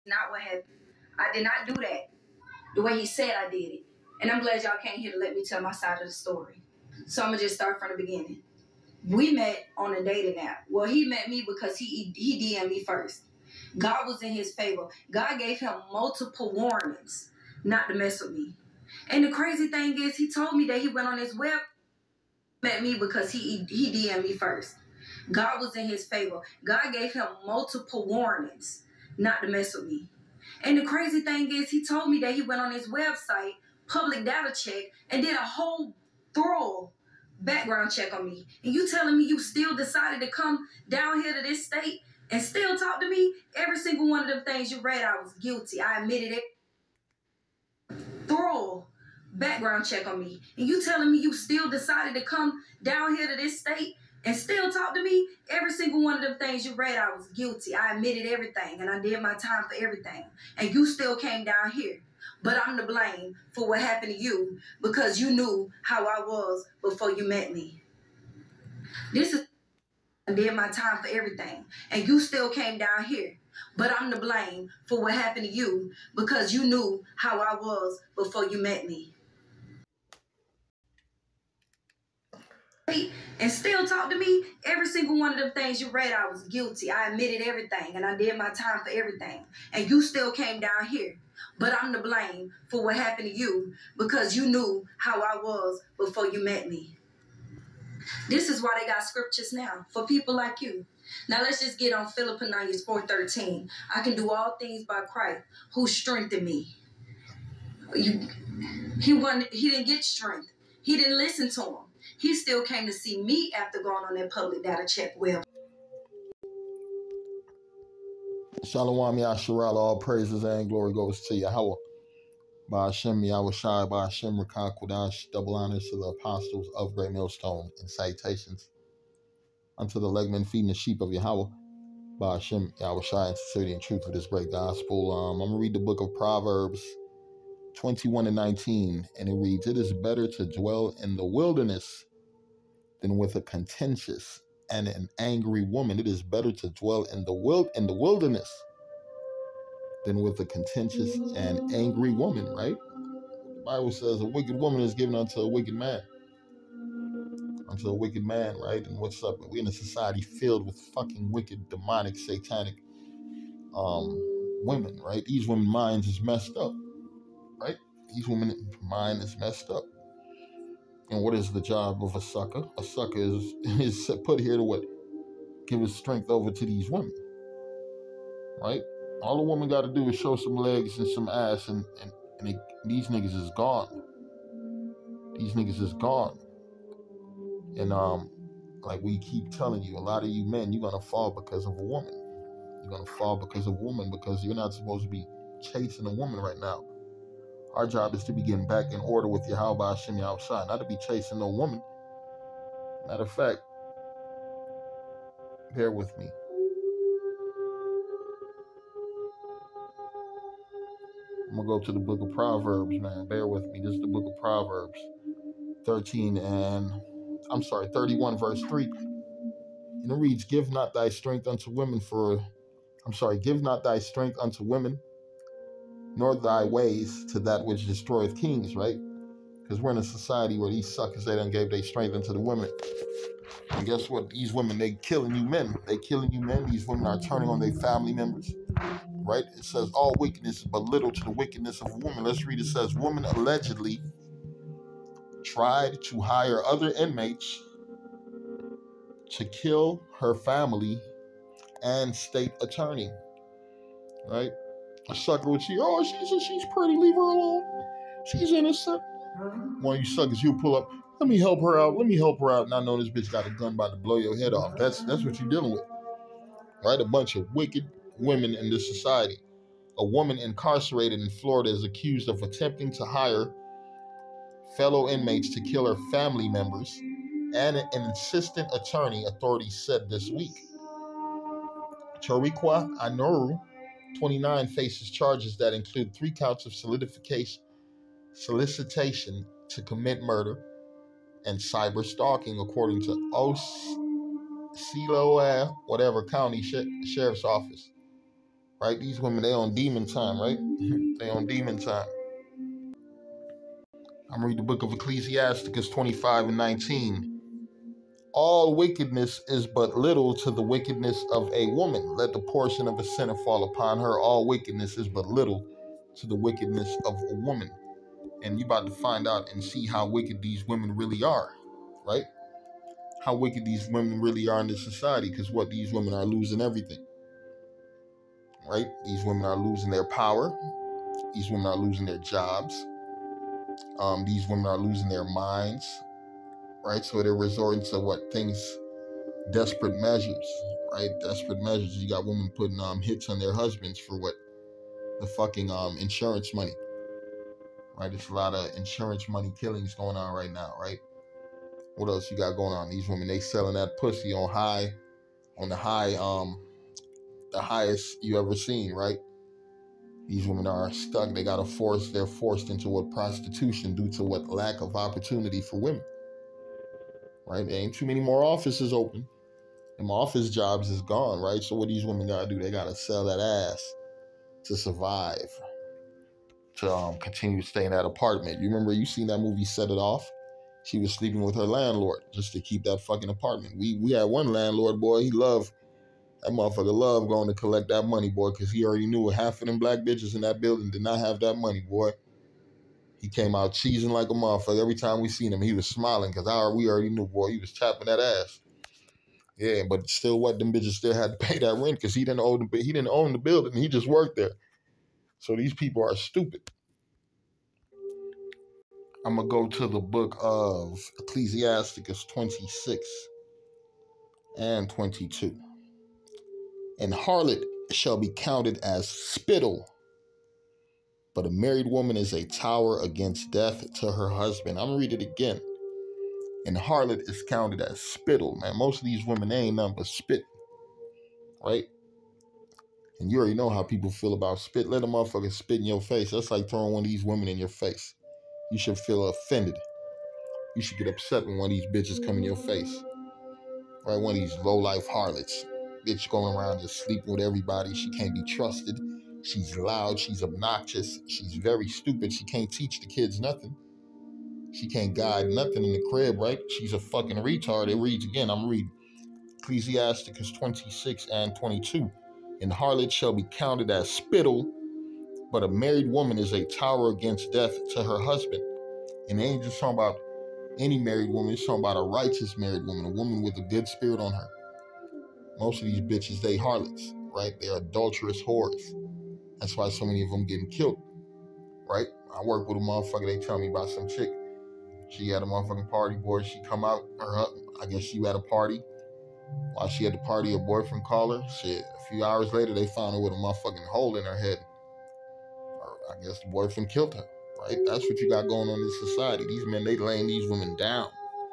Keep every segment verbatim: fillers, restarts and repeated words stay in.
Not what happened. I did not do that the way he said I did it. And I'm glad y'all came here to let me tell my side of the story. So I'm gonna just start from the beginning. We met on a dating app. Well, he met me because he he D M'd me first. God was in his favor. God gave him multiple warnings not to mess with me. And the crazy thing is, he told me that he went on his web, met me because he he D M'd me first. God was in his favor. God gave him multiple warnings not to mess with me. And the crazy thing is, he told me that he went on his website, public data check, and did a whole thorough background check on me. And you telling me you still decided to come down here to this state and still talk to me? Every single one of them things you read, I was guilty. I admitted it. Thorough background check on me. And you telling me you still decided to come down here to this state and still talk to me? Every single one of them things you read, I was guilty. I admitted everything, and I did my time for everything. And you still came down here. But I'm to blame for what happened to you because you knew how I was before you met me. This is I did my time for everything. And you still came down here. But I'm to blame for what happened to you because you knew how I was before you met me. And still talk to me? Every single one of them things you read, I was guilty. I admitted everything, and I did my time for everything. And you still came down here. But I'm to blame for what happened to you because you knew how I was before you met me. This is why they got scriptures now, for people like you. Now let's just get on Philippians four thirteen. I can do all things by Christ who strengthened me. You, he, wasn't, he didn't get strength. He didn't listen to him. He still came to see me after going on that public data check. Well, Shalom Yasharala, all praises and glory goes to Yahweh. By Hashem, Yahweh Shai, by Hashem, Rakah Kudash, double honors to the apostles of Great Millstone, and salutations unto the legmen feeding the sheep of Yahweh. By Hashem, Yahweh Shai, and sincerity and truth of this great gospel. Um, I'm going to read the book of Proverbs twenty-one and nineteen, and it reads, "It is better to dwell in the wilderness than with a contentious and an angry woman. It is better to dwell in the wild in the wilderness than with a contentious and angry woman," right? The Bible says a wicked woman is given unto a wicked man. Unto a wicked man, right? And what's up? We're in a society filled with fucking wicked, demonic, satanic um, women, right? These women's minds is messed up, right? These women's mind is messed up. And what is the job of a sucker? A sucker is, is put here to what? Give his strength over to these women, right? All a woman got to do is show some legs and some ass, and, and, and it, these niggas is gone. These niggas is gone. And um, like we keep telling you, a lot of you men, you're going to fall because of a woman. You're going to fall because of a woman because you're not supposed to be chasing a woman right now. Our job is to be getting back in order with Yahweh Hashem Yahweh Shai, not to be chasing no woman. Matter of fact, bear with me. I'm going to go to the book of Proverbs, man. Bear with me. This is the book of Proverbs thirteen and, I'm sorry, thirty-one verse three. And it reads, "Give not thy strength unto women for, I'm sorry, give not thy strength unto women, nor thy ways to that which destroyeth kings," right? Because we're in a society where these suckers, they done gave their strength unto the women. And guess what? These women, they killing you men. They killing you men. These women are turning on their family members, right? It says, "All wickedness but little to the wickedness of a woman." Let's read. It says, "Woman allegedly tried to hire other inmates to kill her family and state attorney," right? A sucker would see, "Oh, she's she's pretty, leave her alone. She's innocent." One of you suckers, you pull up, "Let me help her out. Let me help her out." And I know this bitch got a gun about to blow your head off. That's that's what you're dealing with, right? A bunch of wicked women in this society. A woman incarcerated in Florida is accused of attempting to hire fellow inmates to kill her family members and an assistant attorney, authorities said this week. Tariqua Anoru, twenty-nine, faces charges that include three counts of solidification, solicitation to commit murder and cyber stalking, according to Osceola, whatever county sh- sheriff's office. right? These women, they on demon time, right? They on demon time. I'm reading the book of Ecclesiasticus twenty-five and nineteen. All wickedness is but little to the wickedness of a woman. Let the portion of a sinner fall upon her. All wickedness is but little to the wickedness of a woman. And you about to find out and see how wicked these women really are, right? How wicked these women really are in this society, because what, these women are losing everything, right? These women are losing their power. These women are losing their jobs. Um, these women are losing their minds, right? So they're resorting to what things, desperate measures, right? Desperate measures. You got women putting um hits on their husbands for what? The fucking um insurance money, right? There's a lot of insurance money killings going on right now, right? What else you got going on? These women, they selling that pussy on high, on the high, um, the highest you ever seen, right? These women are stuck. They gotta force. They're forced into what? Prostitution, due to what? Lack of opportunity for women, right? There ain't too many more offices open. Them office jobs is gone, right? So what these women gotta do? They gotta sell that ass to survive, to um, continue to stay in that apartment. You remember, you seen that movie Set It Off? She was sleeping with her landlord just to keep that fucking apartment. We we had one landlord, boy, he loved, that motherfucker loved going to collect that money, boy, because he already knew half of them black bitches in that building did not have that money, boy. He came out cheesing like a motherfucker. Every time we seen him, he was smiling, because we already knew, boy, he was tapping that ass. Yeah, but still what, them bitches still had to pay that rent, because he didn't own the, he didn't own the building, he just worked there. So these people are stupid. I'm going to go to the book of Ecclesiasticus twenty-six and twenty-two. And harlot shall be counted as spittle, but a married woman is a tower against death to her husband. I'm going to read it again. And harlot is counted as spittle. Man, most of these women, they ain't nothing but spit, right? And you already know how people feel about spit. Let a motherfucker spit in your face. That's like throwing one of these women in your face. You should feel offended. You should get upset when one of these bitches come in your face. Right? One of these low-life harlots. Bitch going around just sleeping with everybody. She can't be trusted. She's loud. She's obnoxious. She's very stupid. She can't teach the kids nothing. She can't guide nothing in the crib, right? She's a fucking retard. It reads again. I'm reading Ecclesiasticus twenty-six and twenty-two. And harlot shall be counted as spittle, but a married woman is a tower against death to her husband. And they ain't just talking about any married woman. It's talking about a righteous married woman, a woman with a good spirit on her. Most of these bitches, they harlots, right? They're adulterous whores. That's why so many of them getting killed, right? I work with a motherfucker, they tell me about some chick. She had a motherfucking party, boy. She come out, her, I guess she had a party. While she had the party, her boyfriend called her. Shit, a few hours later, they found her with a motherfucking hole in her head. Or I guess the boyfriend killed her, right? That's what you got going on in this society. These men, they laying these women down.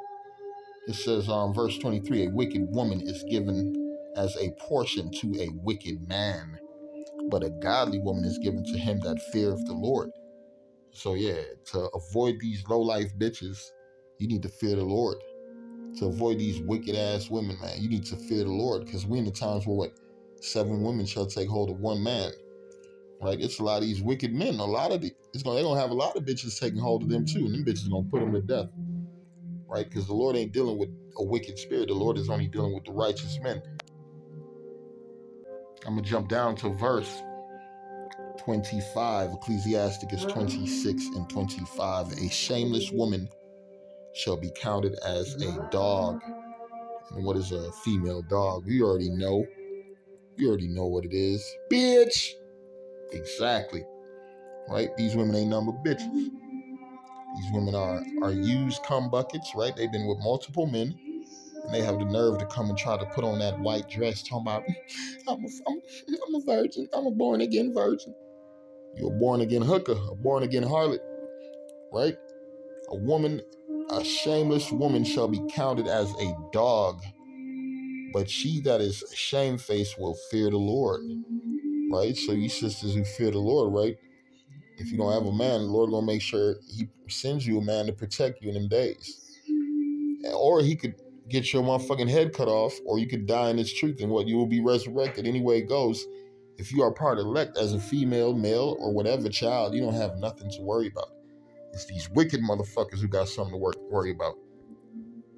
It says, um, verse twenty-three, a wicked woman is given as a portion to a wicked man, but a godly woman is given to him that feareth the Lord. So yeah, to avoid these low-life bitches, you need to fear the Lord. To avoid these wicked-ass women, man, you need to fear the Lord, because we in the times where, what, seven women shall take hold of one man, right? It's a lot of these wicked men. A lot of the, it's gonna, they're going to have a lot of bitches taking hold of them, too, and them bitches going to put them to death, right? Because the Lord ain't dealing with a wicked spirit. The Lord is only dealing with the righteous men. I'm going to jump down to verse twenty-five, Ecclesiasticus twenty-six and twenty-five. A shameless woman shall be counted as a dog. And what is a female dog? You already know. You already know what it is. Bitch! Exactly. Right? These women ain't nothing but bitches. These women are, are used cum buckets, right? They've been with multiple men. And they have the nerve to come and try to put on that white dress, talking about, I'm a, I'm, I'm a virgin. I'm a born-again virgin. You're a born-again hooker, a born-again harlot, right? A woman, a shameless woman shall be counted as a dog, but she that is shamefaced will fear the Lord, right? So you sisters who fear the Lord, right? If you don't have a man, the Lord gonna make sure he sends you a man to protect you in them days. Or he could get your motherfucking head cut off, or you could die in his truth, and what, you will be resurrected. Any way it goes, If you are part elect as a female, male, or whatever child, you don't have nothing to worry about. It's these wicked motherfuckers who got something to work, worry about.